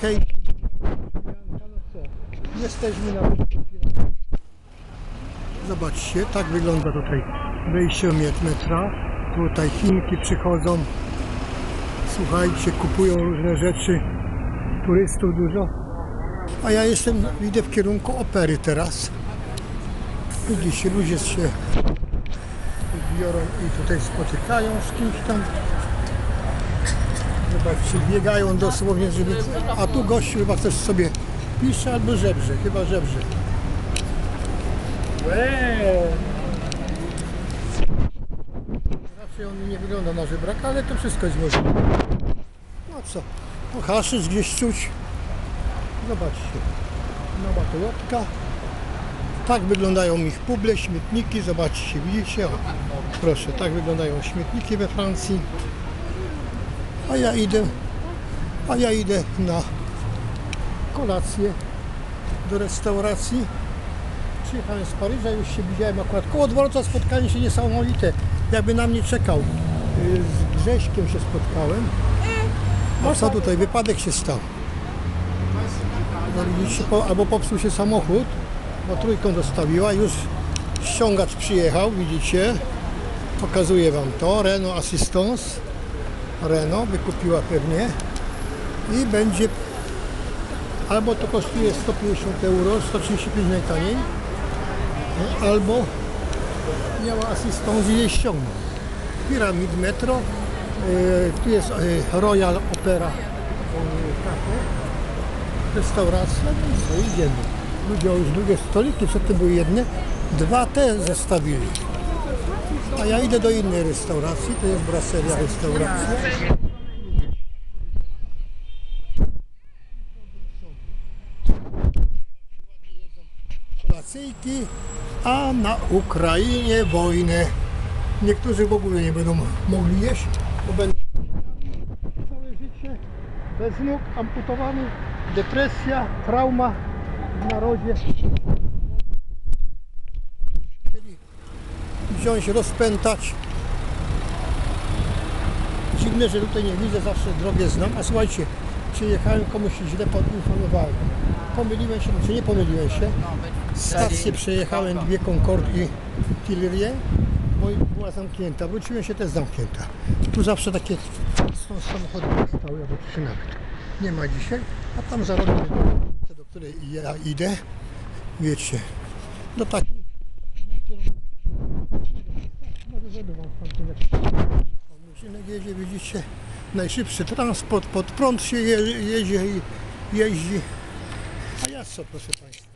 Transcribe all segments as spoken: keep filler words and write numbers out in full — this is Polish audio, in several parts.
hej. No co? Jesteśmy na... Zobaczcie, tak wygląda tutaj wejście metra. Tutaj Chinki przychodzą. Słuchajcie, kupują różne rzeczy. Turystów dużo. A ja jestem, idę w kierunku opery teraz. Widzicie, ludzie się biorą i tutaj spotykają z kimś tam. Zobaczcie, biegają dosłownie, żeby... A tu gościu chyba coś sobie pisze albo żebrze, chyba żebrze. Raczej on nie wygląda na żebraka, ale to wszystko jest możliwe. No co, no haszysz gdzieś czuć. Zobaczcie, nowa Toyotka. Tak wyglądają ich puble, śmietniki, zobaczcie, widzicie? O, proszę, tak wyglądają śmietniki we Francji. A ja idę, a ja idę na kolację do restauracji. Przyjechałem z Paryża, już się widziałem akurat koło dworca, spotkanie się niesamowite. Jakby na mnie czekał. Z Grześkiem się spotkałem. A co tutaj? Wypadek się stał. No widzicie, po, albo popsuł się samochód, bo trójką dostawiła, już ściągacz przyjechał, widzicie. Pokazuję wam to, Renault Assistance. Renault wykupiła pewnie i będzie, albo to kosztuje sto pięćdziesiąt euro, sto trzydzieści pięć najtaniej, albo miała asystans i jej ściągnął. Pyramid Metro, yy, tu jest yy, Royal Opera Cafe, restauracja, no i co, idziemy. Ludzie już drugie stoliki, przedtem były jedne, dwa te zostawili. A ja idę do innej restauracji, to jest Brasseria restauracja. Kolacyjki, a na Ukrainie wojnę. Niektórzy w ogóle nie będą mogli jeść, bo będą całe życie bez nóg, amputowany, depresja, trauma w narodzie. Wziąć, rozpętać. Dziwne, że tutaj nie widzę, zawsze drogę znam. A słuchajcie, przyjechałem, komuś się źle poinformowałem. Pomyliłem się, czy nie pomyliłem się. Stację przejechałem, dwie Concorde i Tillerie, bo była zamknięta. Wróciłem się, też zamknięta. Tu zawsze takie są samochody stały, albo trzy nawet. Nie ma dzisiaj, a tam za rogiem, do której ja idę, wiecie, do takiej. Murzynek jedzie, widzicie, najszybszy transport, pod prąd się je, jedzie i jeździ. A ja co, proszę Państwa?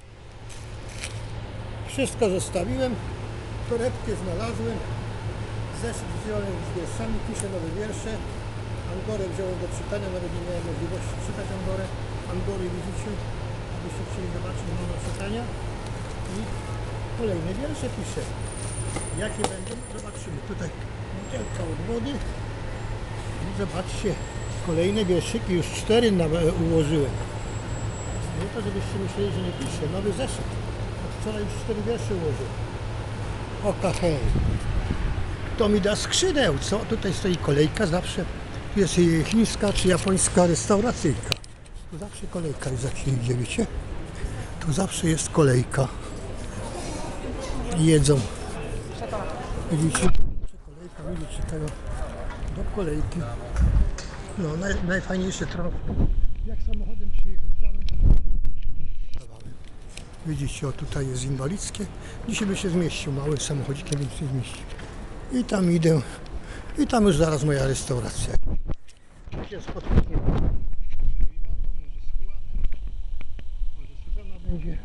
Wszystko zostawiłem, torebkę znalazłem, zeszyt wziąłem z wierszami, piszę nowe wiersze, Angorę wziąłem do czytania, nawet nie miałem możliwości czytać Angorę. Angory widzicie, abyście chcieli zobaczyć nowe czytania. I kolejne wiersze piszę. Jakie będą? Zobaczymy. Tutaj butelka od wody. I zobaczcie, kolejne wierszyki, już cztery ułożyłem. Nie to, żebyście myśleli, że nie piszę. Nowy zeszyt. Od wczoraj już cztery wiersze ułożyłem. Oka hej. Kto mi da skrzydeł? Co? Tutaj stoi kolejka zawsze. Tu jest chińska czy japońska restauracyjka. Tu zawsze kolejka jest, jak się idzie, wiecie? Tu zawsze jest kolejka. Jedzą. Widzicie? Kolejka, ludzie czekają do kolejki. No, naj, najfajniejszy transport. Jak samochodem przyjeżdżamy, to widzicie, o tutaj jest inwalidzkie. Dzisiaj by się zmieścił małym samochodzikiem, więc się zmieści. I tam idę. I tam już zaraz moja restauracja. Się spotkamy. Może z Juanem, może Suzana będzie.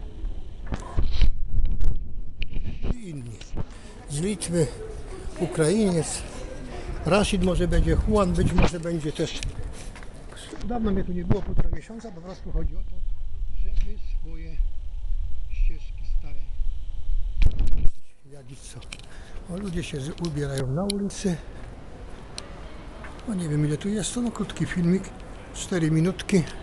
I inni. Z Litwy, Ukrainiec, Rashid może będzie, Juan być może będzie też. Dawno mnie tu nie było, półtora miesiąca, po prostu chodzi o to, żeby swoje ścieżki stare jadzić co. O, ludzie się ubierają na ulicy. No nie wiem ile tu jest, to no krótki filmik, cztery minutki.